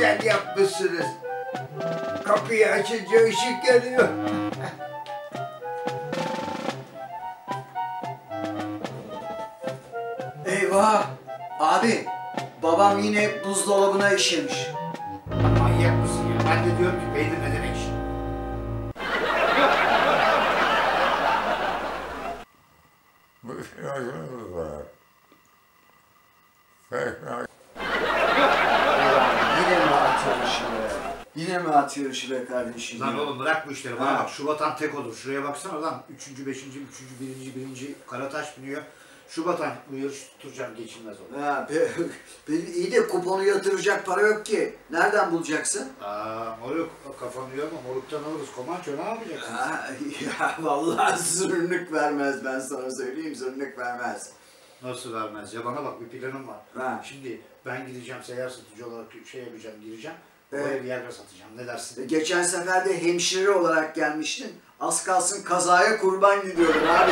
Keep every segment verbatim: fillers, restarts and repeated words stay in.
güzel yapmışsınız. Kapıyı açınca ışık geliyor. Eyvah! Abi, babam yine buzdolabına işemiş. Manyak mısın ya? Ben de diyorum ki peynir ne demek? Yine mi atıyor şuraya? Yine mi atıyor şuraya kardeşim? Lan oğlum bırak bu işleri. Bana Ha. bak, şu vatan tek olur. Şuraya baksana lan. Üçüncü, beşinci, üçüncü, birinci, birinci Karataş biniyor. Şu vatan bu yarış tutturacağım, geçilmez olur. Ha, be, be, iyi de kuponu yatıracak para yok ki. Nereden bulacaksın? Aa moruk, kafanı yorma. Moruktan alırız. Komanço ne yapacaksın? Ha, ya vallahi zırnık vermez, ben sana söyleyeyim, zırnık vermez. Nasıl vermez ya? Bana bak, bir planım var. Ha. Şimdi ben gideceğim, seyyar satıcı olarak şey yapacağım, gireceğim. Evet. Oraya bir yerde satacağım. Ne dersin? Geçen sefer de hemşire olarak gelmiştin. Az kalsın kazaya kurban gidiyordun abi.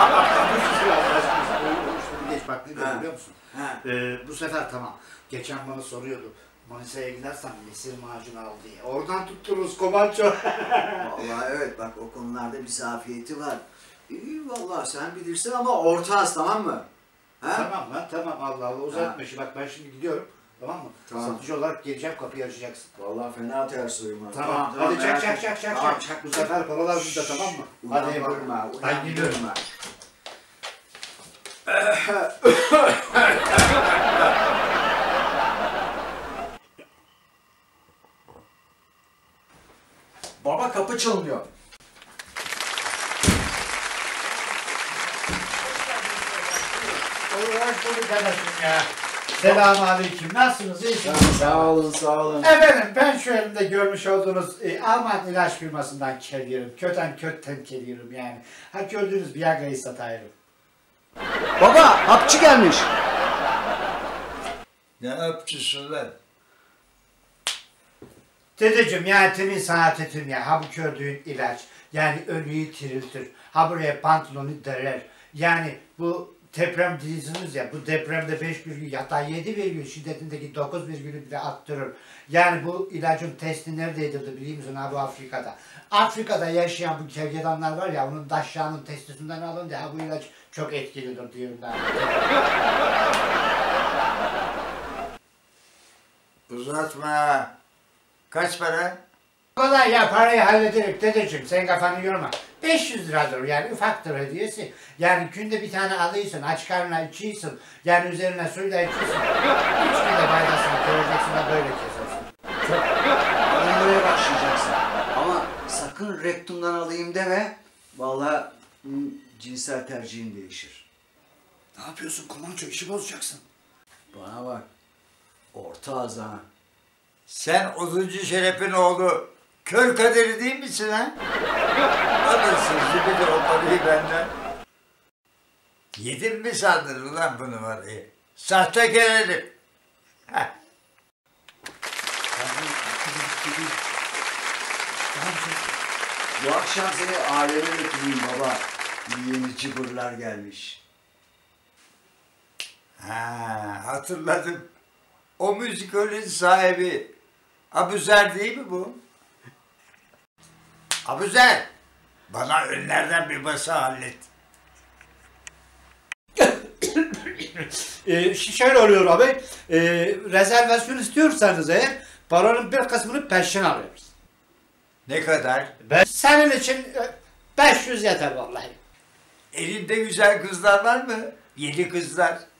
Geç bak, ne diyorum biliyor musun? Ha. Ee, bu sefer tamam. Geçen bana soruyordu. Manisa'ya gidersen mesir macunu al diye. Oradan tuttururuz Komanço. Vallahi evet, bak o konularda bir zafiyeti var. İyi vallahi, sen bilirsin ama ortağız, tamam mı? Ha? Tamam lan, tamam, Allah Allah, uzatma işi. Bak ben şimdi gidiyorum. Tamam mı? Tamam. Satıcı olarak geleceğim, kapıyı açacaksın. Vallahi fena ters uyuma. Tamam, hadi çak çak çak çak Tamam, çak. Bu sefer paralar bizde, tamam mı? Hadi yapalım. Ben gidiyorum. Baba, kapı çalınıyor. Hoş bulduk kardeşim ya. Selamünaleyküm. Nasılsınız? İyisiniz? Sağ olun, sağ olun. Efendim, ben şu elimde görmüş olduğunuz e, Alman ilaç firmasından geliyorum. Köten kötten geliyorum yani. Ha, gördüğünüz Viagra'yı satıyorum. Baba, hapçı gelmiş. Ne yapıyorsun lan? Dedeciğim yani temin saadetim ya. Ha bu gördüğün ilaç. Yani ölüyü tiriltir. Ha buraya pantolonu derer. Yani bu deprem diyorsunuz ya, bu depremde beş virgül yatağı yedi virgül şiddetindeki dokuz virgülü bile attırır. Yani bu ilacın testi nerede edildi biliyor musun? Ha bu Afrika'da. Afrika'da yaşayan bu kergedanlar var ya, onun daşşağının testisinden alındı. Ha bu ilaç çok etkilidir diyorum ben. Uzatma. Kaç para? Kolay ya, parayı hallederek dedeciğim, sen kafanı yorma. beş yüz liradır yani, ufaktır hediyesi. Yani günde bir tane alıyorsun, aç karnına içiyorsun. Yani üzerine suyla içiyorsun. Üç günde faydasını göreceksin de böyle kesersin. Çok alınmaya başlayacaksın. Ama sakın rektumdan alayım deme. Vallahi hı, cinsel tercihin değişir. Ne yapıyorsun Komanço, işi bozacaksın. Bana bak, ortağız ha. Sen oduncu Şeref'in oğlu Kör Kaderi değil misin ha? Alırsın bir de o parayı benden. Yedin mi sandın ulan bu numarayı? Sahtekar herif. Heh. Bu akşam seni aleme götüreyim baba. Yeni cıbırlar gelmiş. Ha, hatırladım. O müzikolün sahibi Abuzer değil mi bu? Abuzer, bana önlerden bir masa hallet. Ee, şöyle oluyor abi, e, rezervasyon istiyorsanız eğer paranın bir kısmını peşin alıyoruz. Ne kadar? Ben, senin için e, beş yüz yeter vallahi. Elinde güzel kızlar var mı? Yedi kızlar.